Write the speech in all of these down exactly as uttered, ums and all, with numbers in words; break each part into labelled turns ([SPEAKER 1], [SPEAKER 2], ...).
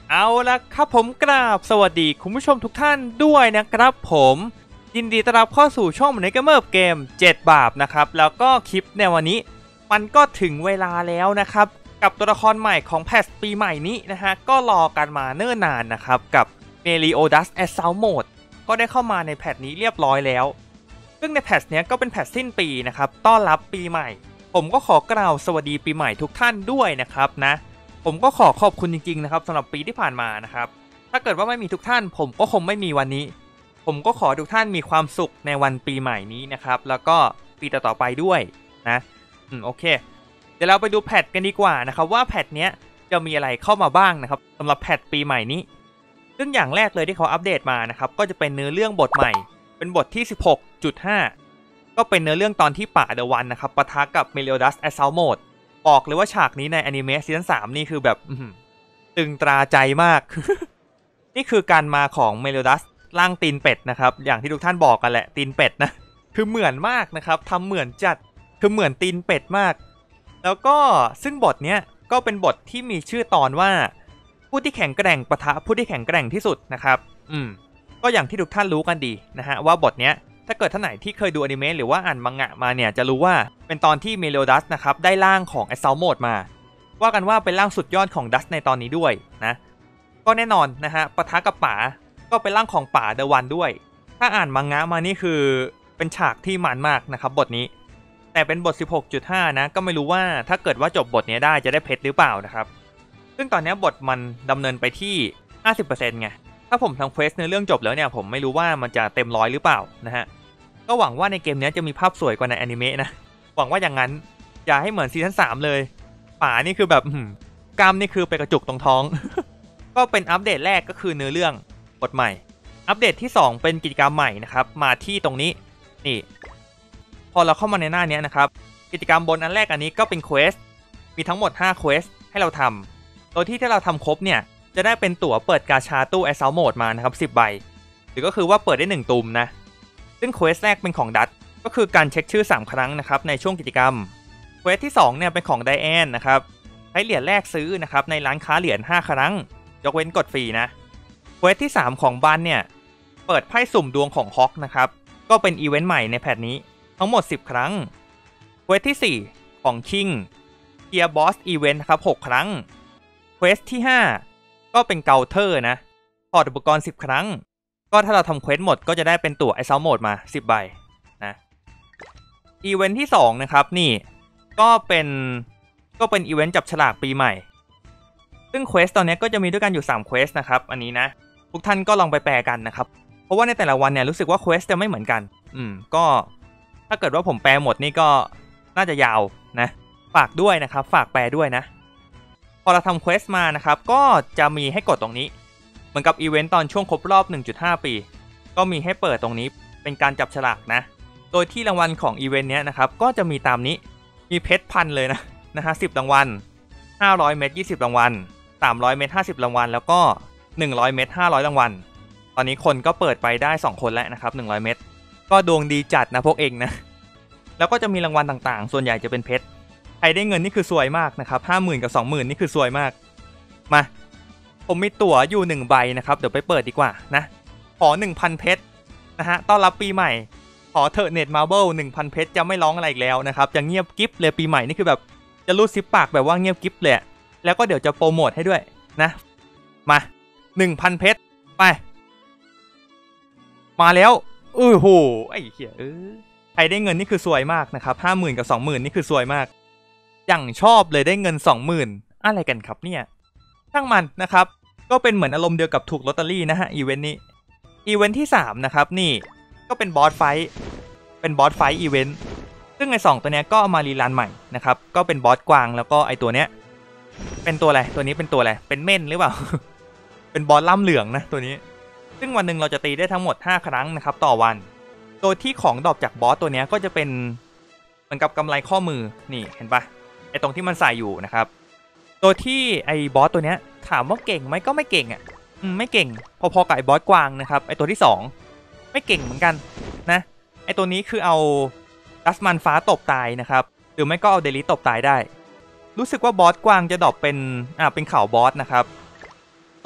[SPEAKER 1] เอาละครับผมกราบสวัสดีคุณผู้ชมทุกท่านด้วยนะครับผมยินดีต้อนรับเข้าสู่ช่องในเกมเมอร์เกมเจ็ดบาปนะครับแล้วก็คลิปในวันนี้มันก็ถึงเวลาแล้วนะครับกับตัวละครใหม่ของแพทปีใหม่นี้นะฮะก็รอกันมาเนิ่นนานนะครับกับ Meliodas Assault Mode ก็ได้เข้ามาในแพทนี้เรียบร้อยแล้วซึ่งในแพทเนี้ยก็เป็นแพทสิ้นปีนะครับต้อนรับปีใหม่ผมก็ขอกล่าวสวัสดีปีใหม่ทุกท่านด้วยนะครับนะผมก็ขอขอบคุณจริงๆนะครับสำหรับปีที่ผ่านมานะครับถ้าเกิดว่าไม่มีทุกท่านผมก็คงไม่มีวันนี้ผมก็ขอทุกท่านมีความสุขในวันปีใหม่นี้นะครับแล้วก็ปีต่อๆไปด้วยนะอืมโอเคเดี๋ยวเราไปดูแพทกันดีกว่านะครับว่าแพทเนี้ยจะมีอะไรเข้ามาบ้างนะครับสำหรับแพทปีใหม่นี้ซึ่งอย่างแรกเลยที่เขาอัปเดตมานะครับก็จะเป็นเนื้อเรื่องบทใหม่เป็นบทที่ สิบหกจุดห้า ก็เป็นเนื้อเรื่องตอนที่ป่าเดอะวันนะครับปะทะกับ Meliodas Assault Mode บอกเลยว่าฉากนี้ในอนิเมะซีซั่นสามนี่คือแบบตึงตราใจมาก นี่คือการมาของ Meliodas ร่างตีนเป็ดนะครับอย่างที่ทุกท่านบอกกันแหละตีนเป็ดนะคือเหมือนมากนะครับทำเหมือนจัดคือเหมือนตีนเป็ดมากแล้วก็ซึ่งบทเนี้ยก็เป็นบทที่มีชื่อตอนว่าผู้ที่แข็งแกร่งปะทะผู้ที่แข็งแกร่งที่สุดนะครับอืมก็อย่างที่ทุกท่านรู้กันดีนะฮะว่าบทเนี้ยถ้าเกิดท่านไหนที่เคยดูอนิเมะหรือว่าอ่านมังงะมาเนี่ยจะรู้ว่าเป็นตอนที่ Meliodas นะครับได้ร่างของ Assault Mode มาว่ากันว่าเป็นร่างสุดยอดของดัสในตอนนี้ด้วยนะก็แน่นอนนะฮะปะทะกับป๋าก็เป็นร่างของป๋าเดอะวันด้วยถ้าอ่านมังงะมานี่คือเป็นฉากที่มันมากนะครับบทนี้แต่เป็นบท สิบหกจุดห้า นะก็ไม่รู้ว่าถ้าเกิดว่าจบบทนี้ได้จะได้เพชรหรือเปล่านะครับซึ่งตอนนี้บทมันดำเนินไปที่ ห้าสิบเปอร์เซ็นต์ ไงถ้าผมทำเควสในเรื่องจบแล้วเนี่ยผมไม่รู้ว่ามันจะเต็มร้อยหรือเปล่านะฮะก็หวังว่าในเกมนี้จะมีภาพสวยกว่าในอนิเมะนะหวังว่าอย่างนั้นอย่าให้เหมือนซีซั่นสามเลยป่านี่คือแบบกล้ามนี่คือไปกระจุกตรงท้อง ก็เป็นอัปเดตแรกก็คือเนื้อเรื่องบทใหม่อัปเดตที่สองเป็นกิจกรรมใหม่นะครับมาที่ตรงนี้นี่พอเราเข้ามาในหน้านี้นะครับกิจกรรมบนอันแรกอันนี้ก็เป็นเควสมีทั้งหมดห้าเควสให้เราทำโดยที่ถ้าเราทำครบเนี่ยจะได้เป็นตั๋วเปิดกาชาตู้ Assault Mode มานะครับสิบใบหรือก็คือว่าเปิดได้หนึ่งตุ่มนะซึ่งเควสแรกเป็นของดัตก็คือการเช็คชื่อสามครั้งนะครับในช่วงกิจกรรมเควสที่สองเนี่ยเป็นของไดแอนนะครับใช้เหรียญแรกซื้อนะครับในร้านค้าเหรียญห้าครั้งยกเว้นกดฟรีนะเควสที่สามของบันเนี่ยเปิดไพ่สุ่มดวงของฮอกนะครับก็เป็นอีเวนต์ใหม่ในแพทนี้ทั้งหมดสิบครั้งเควสที่สี่ของคิงเกียร์บอสอีเวนต์ครับหกครั้งเควสที่ห้าก็เป็นเกาเทอร์นะถอดอุปกรณ์สิบครั้งก็ถ้าเราทำเควสหมดก็จะได้เป็นตั๋ว Assault Mode มาสิบใบนะอีเวนต์ที่สองนะครับนี่ก็เป็นก็เป็นอีเวนต์จับฉลากปีใหม่ซึ่งเควสตอนนี้ก็จะมีด้วยกันอยู่สามเควสนะครับอันนี้นะทุกท่านก็ลองไปแปลกันนะครับเพราะว่าในแต่ละวันเนี่ยรู้สึกว่าเควสจะไม่เหมือนกันอืมก็ถ้าเกิดว่าผมแปลหมดนี่ก็น่าจะยาวนะฝากด้วยนะครับฝากแปลด้วยนะพอเราทำเควสมานะครับก็จะมีให้กดตรงนี้เหมือนกับอีเวนต์ตอนช่วงครบรอบ หนึ่งจุดห้า ปีก็มีให้เปิดตรงนี้เป็นการจับฉลากนะโดยที่รางวัลของอีเวนต์นี้นะครับก็จะมีตามนี้มีเพชรพันเลยนะนะฮะสิบรางวัลห้าร้อยเม็ดยี่สิบรางวัลสามร้อยเม็ดห้าสิบรางวัลแล้วก็หนึ่งร้อยเม็ดห้าร้อยรางวัลตอนนี้คนก็เปิดไปได้สองคนแล้วนะครับหนึ่งร้อยเม็ดก็ดวงดีจัดนะพวกเองนะแล้วก็จะมีรางวัลต่างๆส่วนใหญ่จะเป็นเพชรใครได้เงินนี่คือซวยมากนะครับ ห้าหมื่น กับ สองหมื่น นี่คือซวยมากมาผมมีตั๋วอยู่หนึ่งใบนะครับเดี๋ยวไปเปิดดีกว่านะขอ หนึ่งพัน เพชรนะฮะต้อนรับปีใหม่ขอเถอะเน็ตมาร์เบิล หนึ่งพัน เพชรจะไม่ร้องอะไรอีกแล้วนะครับจะเงียบกิ๊บเลยปีใหม่นี่คือแบบจะรูดซิปปากแบบว่าเงียบกิ๊บเลยแล้วก็เดี๋ยวจะโปรโมทให้ด้วยนะมา หนึ่งพัน เพชรไปมาแล้วโอ้โหไอ้เหี้ยเออใครได้เงินนี่คือซวยมากนะครับ ห้าหมื่น กับ สองหมื่น นี่คือซวยมากอย่างชอบเลยได้เงิน สองหมื่น อะไรกันครับเนี่ยช่างมันนะครับก็เป็นเหมือนอารมณ์เดียวกับถูกลอตเตอรี่นะฮะอีเวนต์นี้อีเวนต์ที่สามนะครับนี่ก็เป็นบอสไฟท์เป็นบอสไฟท์อีเวนต์ซึ่งไอ้สองตัวเนี้ยก็เอามารีรันใหม่นะครับก็เป็นบอสกวางแล้วก็ไอ้ตัวเนี้ยเป็นตัวอะไรตัวนี้เป็นตัวอะไรเป็นเม่นหรือเปล่า เป็นบอสล่ำเหลืองนะตัวนี้ซึ่งวันหนึ่งเราจะตีได้ทั้งหมดห้าครั้งนะครับต่อวันโดยที่ของดรอปจากบอสตัวนี้ก็จะเป็นเหมือนกับกำไลข้อมือนี่เห็นปะไอตรงที่มันใส่อยู่นะครับโดยที่ไอบอสตัวนี้ถามว่าเก่งไหมก็ไม่เก่งอ่ะอืมไม่เก่งพอๆกับไอบอสกวางนะครับไอตัวที่สองไม่เก่งเหมือนกันนะไอตัวนี้คือเอาดัสมันฟ้าตบตายนะครับหรือไม่ก็เอาเดลิตบตายได้รู้สึกว่าบอสกวางจะดรอปเป็นอ่าเป็นข่าวบอสนะครับโด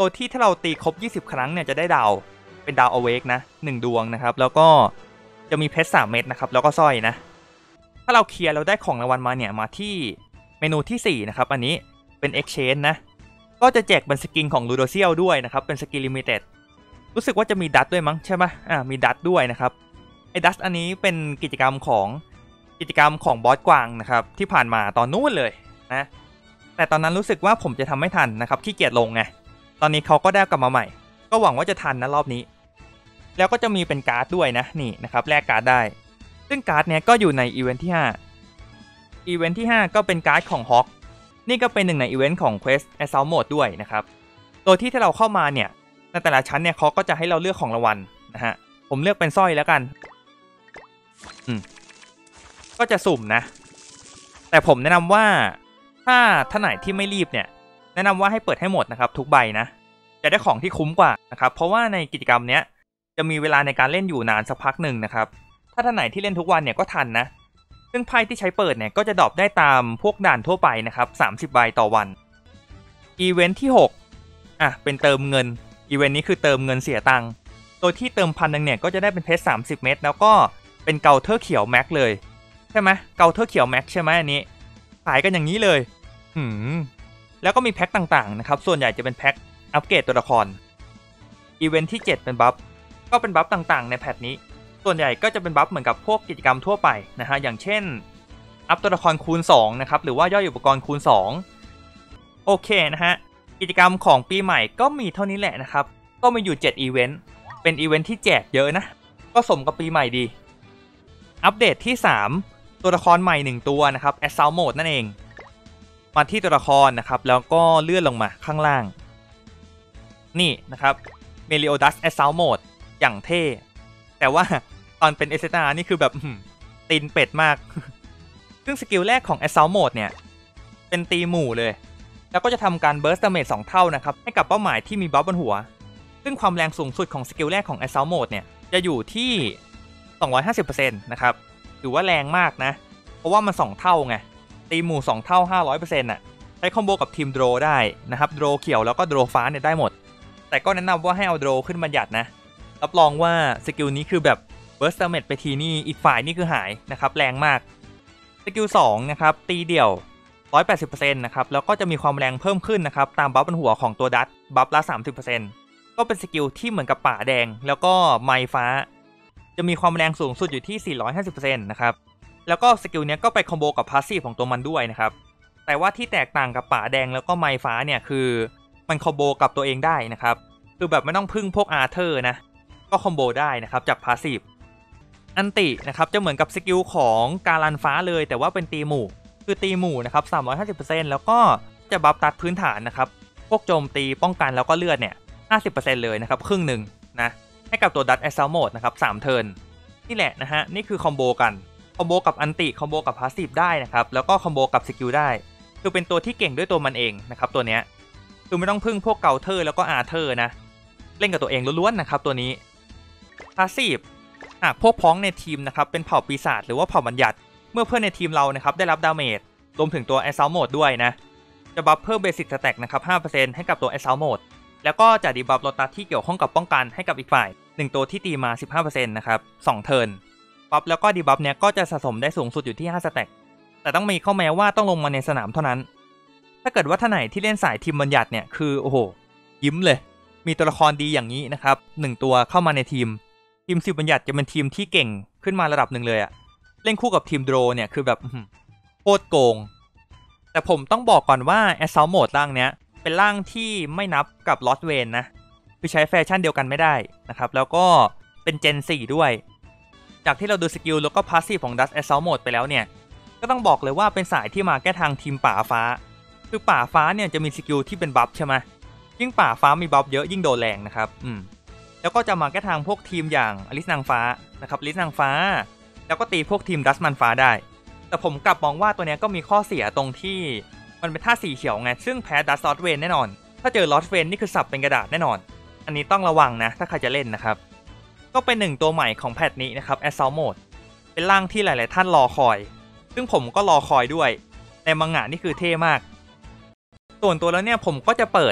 [SPEAKER 1] ตัวที่ถ้าเราตีครบยี่สิบครั้งเนี่ยจะได้ดาวเป็นดาวอเวกนะหนึ่งดวงนะครับแล้วก็จะมีเพชรสามเม็ดนะครับแล้วก็สร้อยนะถ้าเราเคลียร์เราได้ของรางวัลมาเนี่ยมาที่เมนูที่สี่นะครับอันนี้เป็น Exchange นะก็จะแจกเป็นสกินของลูโดเซียลด้วยนะครับเป็นสกินลิมิเต็ดรู้สึกว่าจะมีดัตด้วยมั้งใช่ไหมอ่ามีดัตด้วยนะครับไอ้ดัตอันนี้เป็นกิจกรรมของกิจกรรมของบอสกวางนะครับที่ผ่านมาตอนนู้นเลยนะแต่ตอนนั้นรู้สึกว่าผมจะทำไม่ทันนะครับขี้เกียจลงไงตอนนี้เขาก็ได้กลับมาใหม่ก็หวังว่าจะทันนะรอบนี้แล้วก็จะมีเป็นการ์ดด้วยนะนี่นะครับแลกการ์ดได้ซึ่งการ์ดเนี้ยก็อยู่ในอีเวนท์ที่ห้าอีเวนท์ที่ห้าก็เป็นการ์ดของฮอคนี่ก็เป็นหนึ่งในอีเวนต์ของ Quest Assault Mode ด้วยนะครับโดยที่ถ้าเราเข้ามาเนี่ยในแต่ละชั้นเนี่ยเขาก็จะให้เราเลือกของรางวัลนะฮะผมเลือกเป็นสร้อยแล้วกันอืมก็จะสุ่มนะแต่ผมแนะนำว่าถ้าท่านไหนที่ไม่รีบเนี่ยแนะนำว่าให้เปิดให้หมดนะครับทุกใบนะจะได้ของที่คุ้มกว่านะครับเพราะว่าในกิจกรรมเนี้ยจะมีเวลาในการเล่นอยู่นานสักพักหนึ่งนะครับถ้าท่านไหนที่เล่นทุกวันเนี่ยก็ทันนะซึ่งไพ่ที่ใช้เปิดเนี่ยก็จะดรอปได้ตามพวกด่านทั่วไปนะครับสามสิบใบต่อวันอีเวนท์ที่หกอ่ะเป็นเติมเงินอีเวนต์นี้คือเติมเงินเสียตังค์โดยที่เติมพันหนึ่งเนี่ยก็จะได้เป็นเพชรสามสิบเม็ดแล้วก็เป็นเกาเทอร์เขียวแม็กเลยใช่ไหมเกาเทอร์เขียวแม็กใช่ไหมอันนี้ขายกันอย่างนี้เลยหืมแล้วก็มีแพ็คต่างๆนะครับส่วนใหญ่จะเป็นแพ็คอัปเกรดตัวละครอีเวนท์ที่เจ็ดเป็นบัฟก็เป็นบัฟต่างๆในแพทนี้ส่วนใหญ่ก็จะเป็นบัฟเหมือนกับพวกกิจกรรมทั่วไปนะฮะอย่างเช่นอัพตัวละครคูณสองนะครับหรือว่าย่อยอุปกรณ์คูณสองโอเคนะฮะกิจกรรมของปีใหม่ก็มีเท่านี้แหละนะครับก็มีอยู่เจ็ดอีเวนต์เป็นอีเวนต์ที่แจกเยอะนะก็สมกับปีใหม่ดีอัปเดตที่สามตัวละครใหม่หนึ่งตัวนะครับ Assault Mode นั่นเองมาที่ตัวละครนะครับแล้วก็เลื่อนลงมาข้างล่างนี่นะครับ Meliodas Assault Mode อย่างเท่แต่ว่าตอนเป็นเอเซตานี่คือแบบตีนเป็ดมากซึ่งสกิลแรกของ Assault Mode เนี่ยเป็นตีหมู่เลยแล้วก็จะทำการ Burst Damage สองเท่านะครับให้กับเป้าหมายที่มีบัฟบนหัวซึ่งความแรงสูงสุดของสกิลแรกของ Assault Mode เนี่ยจะอยู่ที่ สองร้อยห้าสิบเปอร์เซ็นต์ นะครับถือว่าแรงมากนะเพราะว่ามันสองเท่าไงตีหมู่สองเท่า ห้าร้อยเปอร์เซ็นต์ น่ะใช้คอมโบกับทีมโดรได้นะครับโดรเขียวแล้วก็โดรฟ้าเนี่ยได้หมดแต่ก็แนะนำว่าให้เอาโดรขึ้นบัญญัตินะรับรองว่าสกิลนี้คือแบบ Burst Damage ไปทีนี่อีกฝ่ายนี่คือหายนะครับแรงมากสกิลสองนะครับตีเดี่ยว หนึ่งร้อยแปดสิบเปอร์เซ็นต์ นะครับแล้วก็จะมีความแรงเพิ่มขึ้นนะครับตามบัฟบนหัวของตัวดัตบัฟละ สามสิบเปอร์เซ็นต์ ก็เป็นสกิลที่เหมือนกับป่าแดงแล้วก็ไม้ฟ้าจะมีความแรงสูงสุดอยู่ที่ สี่ร้อยห้าสิบเปอร์เซ็นต์ นะครับแล้วก็สกิลนี้ก็ไปคอมโบกับพาสซีฟของตัวมันด้วยนะครับแต่ว่าที่แตกต่างกับป่าแดงแล้วก็ไม้ฟ้าเนี่ยคือมันคอมโบกับตัวเองได้นะครับคือแบบไม่ต้องพึ่งพวกอาร์เธอร์นะก็คอมโบได้นะครับจากพาสซีฟอันตินะครับจะเหมือนกับสกิลของการันฟ้าเลยแต่ว่าเป็นตีหมู่คือตีหมู่นะครับ สามร้อยห้าสิบเปอร์เซ็นต์ แล้วก็จะบัฟตัดพื้นฐานนะครับพวกโจมตีป้องกันแล้วก็เลือดเนี่ย ห้าสิบเปอร์เซ็นต์ เลยนะครับครึ่งหนึ่งนะให้กับตัวดัต Assault Mode นะครับสามเทิร์นนี่แหละนะฮะนี่คือคอมโบกันคอมโบกับอันติคอมโบกับพาสซีฟได้นะครับแล้วก็คอมโบกับสกิลได้คือเป็นตัวที่เก่งด้วยตัวมันเองนะครับตัวเนี้ยคือไม่ต้องพึ่งพวกเกาเทอร์แล้วก็อาร์เธอร์นะเล่นกับตัวเองล้วนๆนะครับตัวนี้พาสซีฟหากพวกพ้องในทีมนะครับเป็นเผ่าปีศาจหรือว่าเผ่าบัญญัติเมื่อเพื่อนในทีมเรานะครับได้รับดาเมจรวมถึงตัว Assault Mode ด้วยนะจะบัฟเพิ่มเบสิกสแต็กนะครับ ห้าเปอร์เซ็นต์ ให้กับตัว Assault Mode แล้วก็จะดีบัฟลดตัดที่เกี่ยวข้องกับป้องกันให้กับอีกฝ่ายหนึ่งตัวที่ตีมา สิบห้าเปอร์เซ็นต์ นะครับสองเทิร์นบัฟแล้วก็ดีบัฟเนี้ยก็จะสะสมได้สูงสุดอยู่ที่ห้าสแต็กแต่ต้องมีข้อแม้ว่าต้องลงมาในสนามเท่านั้นถ้าเกิดว่าท่านไหนที่เล่นสายทีมบัญญัติเนี่ยคือโอ้โหยิ้มเลยมีตัวละครดีอย่างนี้นะครับหนึ่งตัวเข้ามาในทีมทีมสิบบัญญัติจะเป็นทีมที่เก่งขึ้นมาระดับหนึ่งเลยอะเล่นคู่กับทีมโดรเนี่ยคือแบบโคตรโกงแต่ผมต้องบอกก่อนว่า Assault Mode ร่างเนี้ยเป็นร่างที่ไม่นับกับ Lost Vein นะคือใช้แฟชั่นเดียวกันไม่ได้นะครับแล้วก็เป็น Gen สี่ด้วยจากที่เราดูสกิลแล้วก็พาสซีฟของ Dust Assault Mode ไปแล้วเนี่ยก็ต้องบอกเลยว่าเป็นสายที่มาแก้ทางทีมป่าฟ้าคือป่าฟ้าเนี่ยจะมีสกิลที่เป็นบัฟใช่ไหมยิ่งป่าฟ้ามีบัฟเยอะยิ่งโดนแรงนะครับอืมแล้วก็จะมาแก้ทางพวกทีมอย่างอลิสนางฟ้านะครับอลิสนางฟ้าแล้วก็ตีพวกทีมดัสมันฟ้าได้แต่ผมกลับมองว่าตัวนี้ก็มีข้อเสียตรงที่มันเป็นท่าสีเขียวไงซึ่งแพ้ดัสลอสเวนแน่นอนถ้าเจอลอสเวนนี่คือสับเป็นกระดาษแน่นอนอันนี้ต้องระวังนะถ้าใครจะเล่นนะครับก็เป็นหนึ่งตัวใหม่ของแพทนี้นะครับ Assault Mode เป็นร่างที่หลายๆท่านรอคอยซึ่งผมก็รอคอยด้วยในมังงะนี่คือเท่มากส่วนตัวแล้วเนี่ยผมก็จะเปิด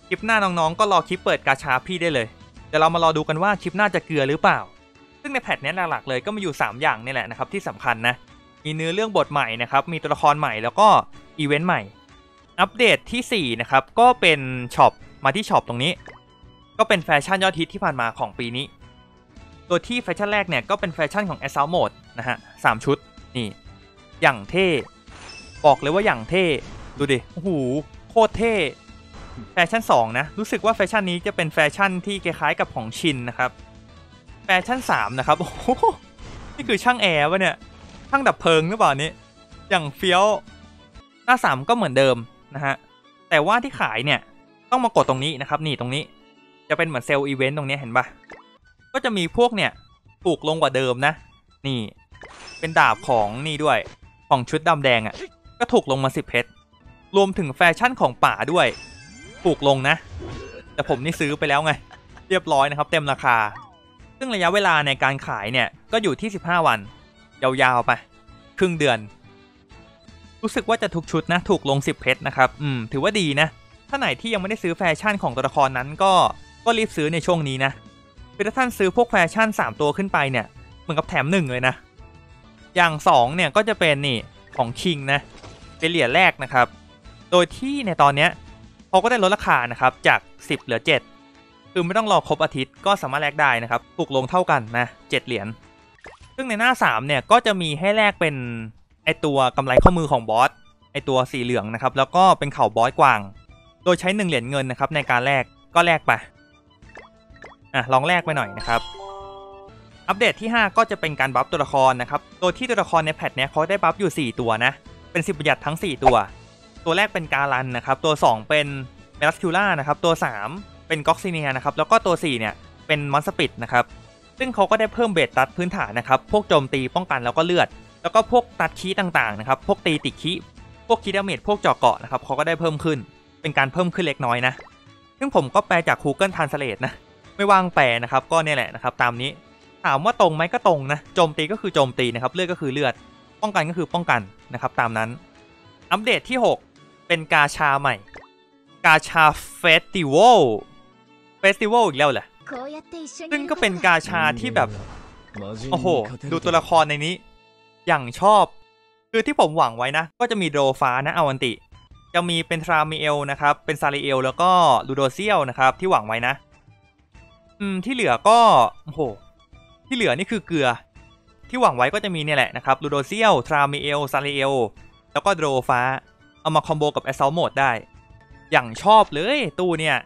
[SPEAKER 1] คลิปหน้าน้องๆก็รอคลิปเปิดกาชาพี่ได้เลยเดี๋ยวเรามารอดูกันว่าคลิปหน้าจะเกลือหรือเปล่าซึ่งในแพทนี้หลักๆเลยก็มีอยู่สามอย่างนี่แหละนะครับที่สำคัญนะมีเนื้อเรื่องบทใหม่นะครับมีตัวละครใหม่แล้วก็อีเวนต์ใหม่อัปเดตที่สี่นะครับก็เป็นช็อปมาที่ช็อปตรงนี้ก็เป็นแฟชั่นยอดฮิตที่ผ่านมาของปีนี้โดยที่แฟชั่นแรกเนี่ยก็เป็นแฟชั่นของ Assault Mode นะฮะสามชุดนี่อย่างเท่บอกเลยว่าอย่างเท่ดูดิโอ้โหโคตรเท่แฟชั่นสองนะรู้สึกว่าแฟชั่นนี้จะเป็นแฟชั่นที่คล้ายๆกับของชินนะครับแฟชั่นสามนะครับโอ้โหนี่คือช่างแอร์วะเนี่ยช่างดับเพลิงหรือเปล่านี้อย่างเฟี้ยวหน้าสามก็เหมือนเดิมนะฮะแต่ว่าที่ขายเนี่ยต้องมากดตรงนี้นะครับนี่ตรงนี้จะเป็นเหมือนเซลล์อีเวนต์ตรงนี้เห็นปะก็จะมีพวกเนี่ยถูกลงกว่าเดิมนะนี่เป็นดาบของนี่ด้วยของชุดดำแดงอ่ะก็ถูกลงมาสิบเพชรรวมถึงแฟชั่นของป่าด้วยถูกลงนะแต่ผมนี่ซื้อไปแล้วไงเรียบร้อยนะครับเต็มราคาซึ่งระยะเวลาในการขายเนี่ยก็อยู่ที่สิบห้าวันยาวๆไปครึ่งเดือนรู้สึกว่าจะทุกชุดนะถูกลงสิบเพชรนะครับอืมถือว่าดีนะถ้าไหนที่ยังไม่ได้ซื้อแฟชั่นของตัวละครนั้นก็ก็รีบซื้อในช่วงนี้นะคือถ้าท่านซื้อพวกแฟชั่นสามตัวขึ้นไปเนี่ยเหมือนกับแถมหนึ่งเลยนะอย่างสองเนี่ยก็จะเป็นนี่ของคิงนะเป็นเหรียญแรกนะครับโดยที่ในตอนนี้เขาก็ได้ลดราคานะครับจากสิบเหลือเจ็ดคือไม่ต้องรอครบอาทิตย์ก็สามารถแลกได้นะครับถูกลงเท่ากันนะเจ็ดเหรียญซึ่งในหน้าสามเนี่ยก็จะมีให้แลกเป็นไอตัวกำไรข้อมือของบอสไอตัวสีเหลืองนะครับแล้วก็เป็นเข่าบอสกวางโดยใช้หนึ่งเหรียญเงินนะครับในการแลกก็แลกไปอ่ะลองแลกไปหน่อยนะครับอัปเดตที่ห้าก็จะเป็นการบัฟตัวละครนะครับโดยที่ตัวละครในแพทเนี้ยเขาได้บัฟอยู่สี่ตัวนะเป็นสิบประหยัดทั้งสี่ตัวตัวแรกเป็นการันนะครับตัวสองเป็นเมลัสคิวล่านะครับตัวสามเป็นก็อกซิเนียนะครับแล้วก็ตัวสี่เนี่ยเป็นมอนสปิดนะครับซึ่งเขาก็ได้เพิ่มเบสตัดพื้นฐานนะครับพวกโจมตีป้องกันแล้วก็เลือดแล้วก็พวกตัดคีต่างๆนะครับพวกตีติดคีพวกคีดาเมจพวกเจาะเกาะนะครับเขาก็ได้เพิ่มขึ้นเป็นการเพิ่มขึ้นเล็กน้อยนะซึ่งผมก็แปลจาก Google Translate นะไม่ว่างแปลนะครับก็เนี่ยแหละนะครับตามนี้ถามว่าตรงไหมก็ตรงนะโจมตีก็คือโจมตีนะครับเลือดก็คือเลือดป้องกันก็คือป้องกันนะครับตามนั้นอัปเดตที่หกเป็นกาชาใหม่กาชาเฟสติวัลเฟสติวัลอีกแล้วแหละซึ่งก็เป็นกาชาที่แบบโอ้โหดูตัวละครในนี้อย่างชอบคือที่ผมหวังไว้นะก็จะมีโดฟ้านะอวันติจะมีเป็นทรามิเอลนะครับเป็นซาริเอลแล้วก็ลูโดเซียลนะครับที่หวังไว้นะอืมที่เหลือก็โอ้โหที่เหลือนี่คือเกลือที่หวังไว้ก็จะมีเนี่ยแหละนะครับลูโดเซียลทรามิเอลซาริเอลแล้วก็โดฟ้าเอามาคอมโบกับ Assault Mode ได้อย่างชอบเลยตู้เนี่ย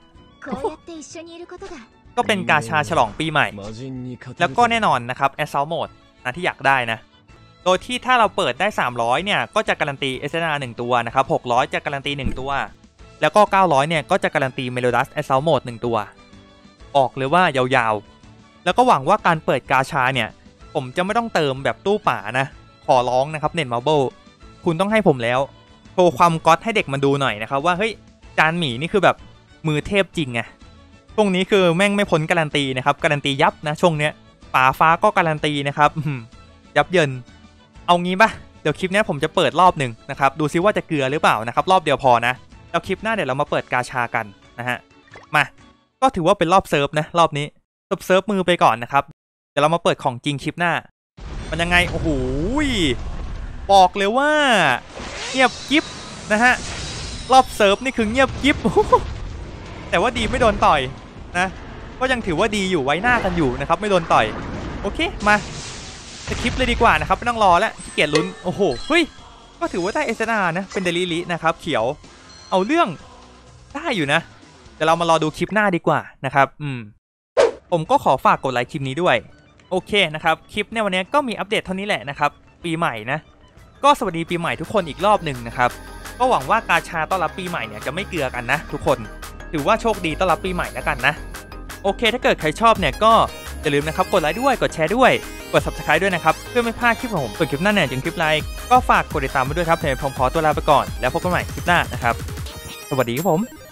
[SPEAKER 1] ก็เป็นกาชาฉลองปีใหม่แล้วก็แน่นอนนะครับ Assault Mode นะที่อยากได้นะโดยที่ถ้าเราเปิดได้สามร้อยเนี่ยก็จะการันตี เอส เอ็น อาร์ หนึ่งตัวนะครับหกร้อยจะการันตีหนึ่งตัวแล้วก็เก้าร้อยเนี่ยก็จะการันตี Meliodas Assault Mode หนึ่งตัวออกเลยว่ายาวๆแล้วก็หวังว่าการเปิดกาชาเนี่ยผมจะไม่ต้องเติมแบบตู้ป่านะขอร้องนะครับเน็ตมาร์เบิลคุณต้องให้ผมแล้วโชว์ความก๊อตให้เด็กมันดูหน่อยนะครับว่าเฮ้ยจานหมีนี่คือแบบมือเทพจริงไงช่วงนี้คือแม่งไม่พ้นการันตีนะครับการันตียับนะช่วงเนี้ยป่าฟ้าก็การันตีนะครับยับเยินเอางี้ป่ะเดี๋ยวคลิปนี้ผมจะเปิดรอบหนึ่งนะครับดูซิว่าจะเกลือหรือเปล่านะครับรอบเดียวพอนะแล้วคลิปหน้าเดี๋ยวเรามาเปิดกาชากันนะฮะมาก็ถือว่าเป็นรอบเซิร์ฟนะรอบนี้เซิร์ฟเซิร์ฟมือไปก่อนนะครับเดี๋ยวเรามาเปิดของจริงคลิปหน้ามันยังไงโอ้โหบอกเลยว่าเงียบกิ๊บนะฮะรอบเซิร์ฟนี่คือเงียบกิ๊บแต่ว่าดีไม่โดนต่อยนะก็ยังถือว่าดีอยู่ไว้หน้ากันอยู่นะครับไม่โดนต่อยโอเคมาสคริปเลยดีกว่านะครับไม่ต้องรอแล้วขี้เกียจลุ้นโอ้โหเฮ้ยก็ถือว่าได้ เอส เอ็น อาร์ นะเป็นเดลิลินะครับเขียวเอาเรื่องได้อยู่นะเดี๋ยวเรามารอดูคลิปหน้าดีกว่านะครับอืมผมก็ขอฝากกดไลค์คลิปนี้ด้วยโอเคนะครับคลิปในวันนี้ก็มีอัปเดตเท่านี้แหละนะครับปีใหม่นะก็สวัสดีปีใหม่ทุกคนอีกรอบหนึ่งนะครับก็หวังว่ากาชาต้อนรับปีใหม่เนี่ยจะไม่เกลือกันนะทุกคนถือว่าโชคดีต้อนรับปีใหม่แล้วกันนะโอเคถ้าเกิดใครชอบเนี่ยก็อย่าลืมนะครับกดไลค์ด้วยกดแชร์ด้วยกด ซับสไครบ์ ด้วยนะครับเพื่อไม่พลาดคลิปของผมส่วนคลิปหน้าเนี่ยจนคลิปไลค์ก็ฝากกดติดตามมาด้วยครับเดี๋ยวผมขอตัวลาไปก่อนแล้วพบกันใหม่คลิปหน้านะครับสวัสดีครับผม